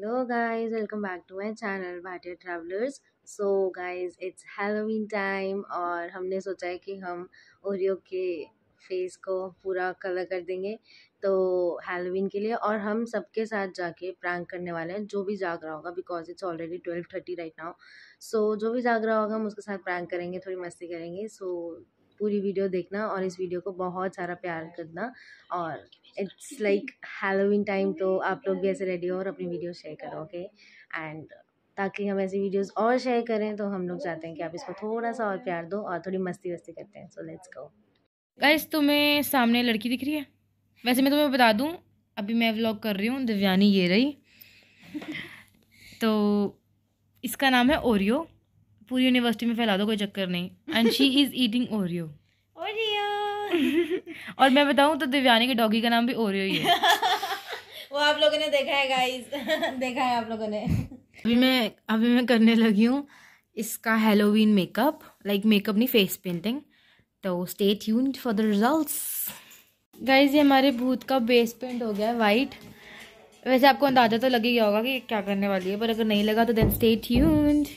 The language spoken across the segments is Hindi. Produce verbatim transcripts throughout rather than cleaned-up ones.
Hello guys, welcome back to my channel Bhatia travellers. So guys it's Halloween time और हमने सोचा है कि हम ओरियो के फेस को पूरा कलर कर देंगे तो हैलोवीन के लिए, और हम सबके साथ जाके प्रैंक करने वाले हैं जो भी जाग रहा होगा, because it's already twelve thirty right now. So जो भी जाग रहा होगा हम उसके साथ प्रैंक करेंगे, थोड़ी मस्ती करेंगे। सो so, पूरी वीडियो देखना और इस वीडियो को बहुत सारा प्यार करना। और इट्स लाइक हैलोवीन टाइम, तो आप लोग भी ऐसे रेडी हो और अपनी वीडियो शेयर करो, ओके। एंड ताकि हम ऐसी वीडियोस और शेयर करें तो हम लोग चाहते हैं कि आप इसको थोड़ा सा और प्यार दो और थोड़ी मस्ती वस्ती करते हैं। So let's go. गाइस, तुम्हें सामने लड़की दिख रही है? वैसे मैं तुम्हें बता दूं, अभी मैं व्लॉग कर रही हूँ। दिव्यानी ये रही। तो इसका नाम है ओरियो। पूरी यूनिवर्सिटी में फैला दो, कोई चक्कर नहीं। And she is eating Oreo. Oreo. और मैं बताऊं तो दिव्यानी के डॉगी का नाम भी ओरियो ही है। वो आप लोगों ने देखा है गाइस। देखा है आप लोगों ने। अभी मैं अभी मैं करने लगी हूँ इसका हैलोवीन मेकअप। लाइक मेकअप नहीं, फेस पेंटिंग। तो stay tuned for the results. Guys, ये हमारे भूत का बेस पेंट हो गया है वाइट। वैसे आपको अंदाजा तो लग ही गया होगा कि क्या करने वाली है, पर अगर नहीं लगा तो देन स्टे ट्यून्ड।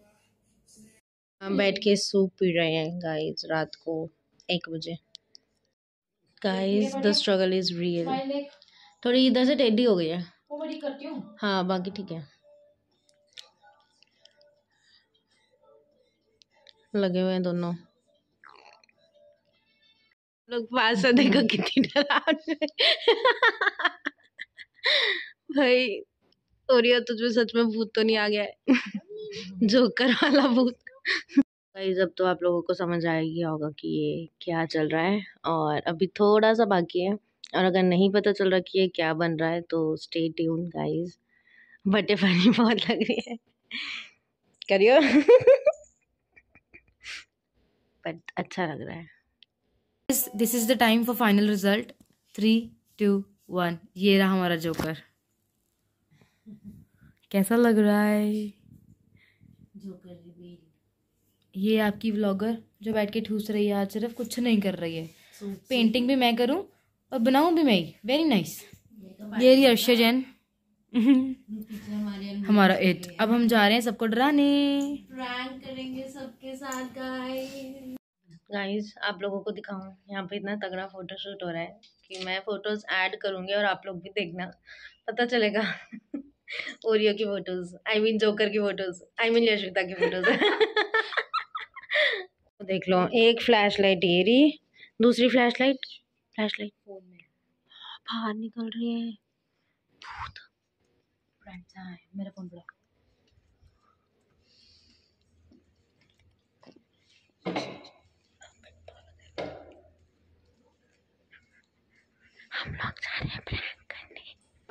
हम बैठ के सूप पी रहे हैं गाइस रात को एक बजे। Guys the struggle is real. थोड़ी इधर से टेढ़ी हो गई है। वो बड़ी करती हूँ। हाँ बाकी ठीक है। लगे हुए हैं दोनों लोग। पास से देखो कितनी डरावनी भाई। ओरियो तुझमें सच में भूत तो नहीं आ गया है? जोकर वाला भूत। गाइस अब तो आप लोगों को समझ आ गया होगा कि ये क्या चल रहा है, और अभी थोड़ा सा बाकी है। और अगर नहीं पता चल रहा कि ये क्या बन रहा है तो स्टे ट्यून गाइस। बटे फनी बहुत लग रही है, करियो। बट अच्छा लग रहा है। This is the time for final result. Three two one. ये रहा हमारा जोकर। कैसा लग रहा है? Joker reveal. ये आपकी व्लॉगर जो बैठ के ठूस रही है, आज सिर्फ कुछ नहीं कर रही है। पेंटिंग भी मैं करूं और बनाऊं भी मैं ही। Very nice. ये रही अर्षा जैन। हमारा इट। अब हम जा रहे हैं सबको डराने। प्रैंक करेंगे सबके साथ गाइस। गाइस आप लोगों को दिखाऊं, यहाँ पे इतना तगड़ा फोटो शूट हो रहा है कि मैं फोटोज ऐड करूंगी और आप लोग भी देखना, पता चलेगा। ओरियो की फोटोज, आई मीन जोकर की फोटोज, आई मीन यशविता की फोटोज। देख लो, एक फ्लैश लाइट ये रही, दूसरी flash light flash light phone में बाहर निकल रही है। भूत है मेरा फोन पड़ा। हम लोग जा रहे हैं प्रैंक करने।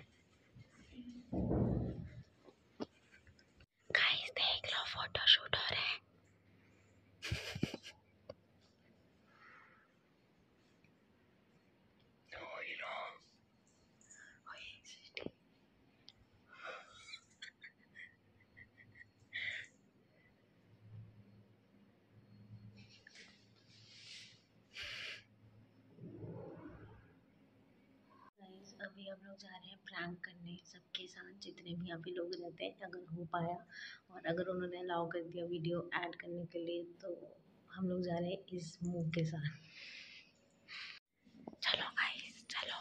गाइस देख लो, फोटो शूट हो रहा है। अभी हम लोग जा रहे हैं प्रैंक करने सबके साथ, जितने भी यहाँ पे लोग रहते हैं। अगर हो पाया और अगर उन्होंने अलाउ कर दिया वीडियो ऐड करने के लिए, तो हम लोग जा रहे हैं इस मूव के साथ। चलो गाइस चलो।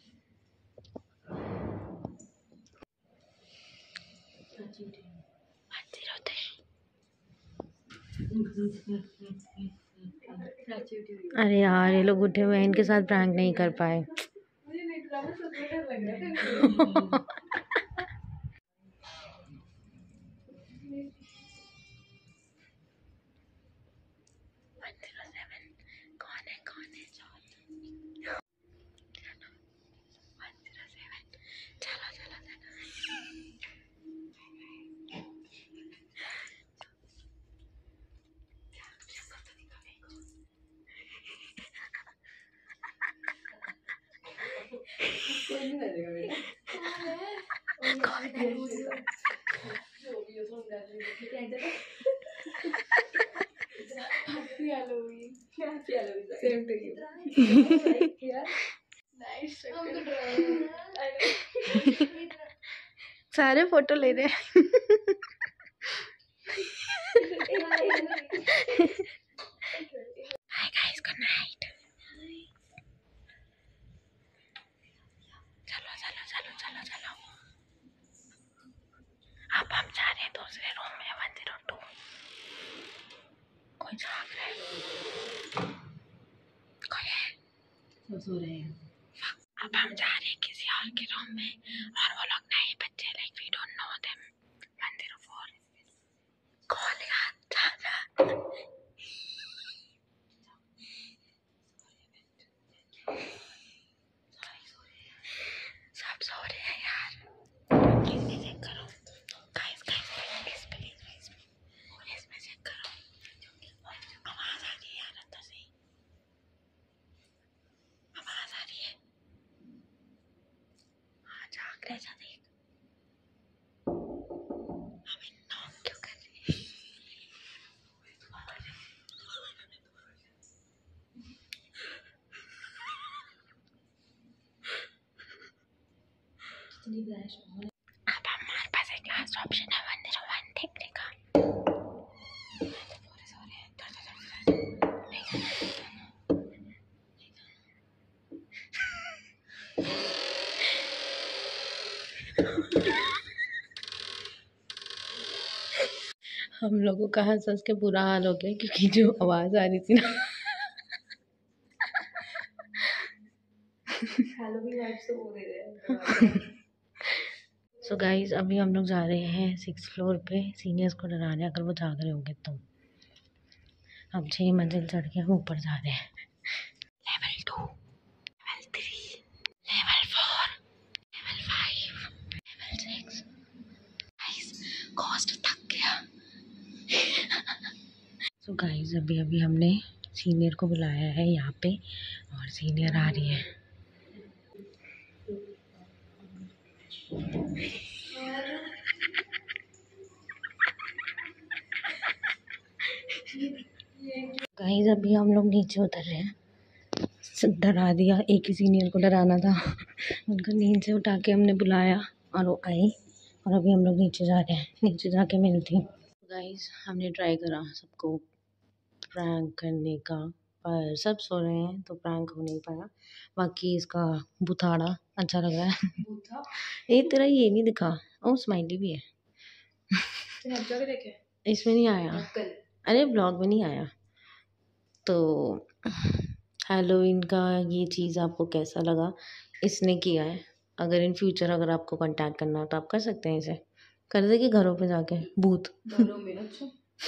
अरे यार ये लोग उठे हुए हैं, इनके साथ प्रैंक नहीं कर पाए। कौन है कौन है? चलो चलो Same to you. Nice. सब सारे फोटो ले रहे हैं। Hi guys, good night. चलो चलो चलो चलो चलो, अब हम जा रहे हैं दूसरे रूम में, वन जीरो टू। कोई जाग रहा है? कोई है? सब सो रहे हैं। अब हम जा रहे हैं किसी और के रूम में, और वो लोग नए बच्चे, like we don't know them. One zero four call याद था। सब सो रहे हैं यार। इसमें चेक करो गाइस, गाइस इस पे इसमें इसमें चेक करो, आवाज आ रही है यार अंदर से, आवाज आ रही है। हाँ जाग रहे, जा देख हमें नॉक क्यों कर रही है। अब हमारे पास एक लास्ट ऑप्शन है, वन जीरो वन देखने का। हम लोगों का हंस हंस के बुरा हाल हो गया, क्योंकि जो आवाज आ रही थी ना, सो गाइज अभी हम लोग जा रहे हैं सिक्स फ्लोर पे सीनियर्स को डराने, अगर वो जाग रहे होंगे तो। अब छह मंजिल चढ़ के हम ऊपर जा रहे हैं। Level two, level three, level four, level five, level six. Guys कॉस्ट थक गया। सो गाइज अभी अभी हमने सीनियर को बुलाया है यहाँ पे, और सीनियर आ रही है। गाइस अभी हम लोग नीचे उतर रहे हैं, डरा दिया, एक ही सीनियर को डराना था। उनका नींद से उठा के हमने बुलाया और वो आई, और अभी हम लोग नीचे जा रहे हैं, नीचे जाके मिलती हूँ। गाइस हमने ट्राई करा सबको प्रैंक करने का, पर सब सो रहे हैं तो प्रैंक हो नहीं पाया। बाकी इसका बुथाड़ा अच्छा लग रहा है। ये तेरा ये नहीं दिखा, ओ स्माइली भी है। इसमें नहीं आया, अरे ब्लॉग में नहीं आया। तो हैलोवीन का ये चीज़ आपको कैसा लगा? इसने किया है, अगर इन फ्यूचर अगर आपको कांटेक्ट करना हो तो आप कर सकते हैं इसे। कर देंगे घरों पे जाके भूत घरों में। अच्छा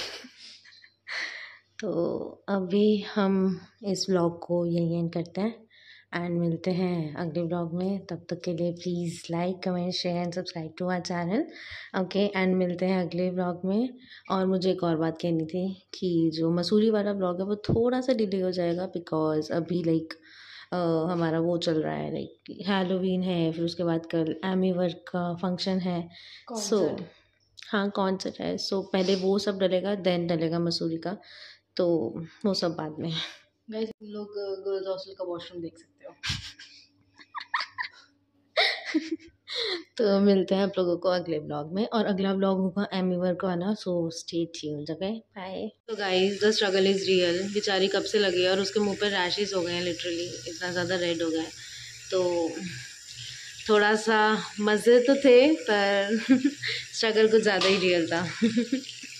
तो अभी हम इस व्लॉग को यहीं एंड करते हैं, एंड मिलते हैं अगले व्लॉग में। तब तक के लिए please like comment share and subscribe to our channel. Okay, and मिलते हैं अगले व्लॉग में। और मुझे एक और बात कहनी थी कि जो मसूरी वाला व्लॉग है वो थोड़ा सा डिले हो जाएगा, बिकॉज अभी लाइक हमारा वो चल रहा है, लाइक हैलोवीन है, फिर उसके बाद कल एमी वर्क का फंक्शन है। सो हाँ कॉन्सर्ट है, सो पहले वो सब डलेगा, देन डलेगा मसूरी का, तो वो सब बाद में। गाइस तुम लोग गर्ल्स हॉस्टल का वॉशरूम देख सकते हो। तो मिलते हैं आप लोगों को अगले ब्लॉग में, और अगला ब्लॉग होगा एमी वर्क वाला, so stay tuned. Okay bye. तो guys the struggle is real. बेचारी कब से लगी है और उसके मुंह पे रैशेस हो गए हैं, लिटरली इतना ज़्यादा रेड हो गया है। तो थोड़ा सा मज़े तो थे, पर स्ट्रगल कुछ ज़्यादा ही रियल था।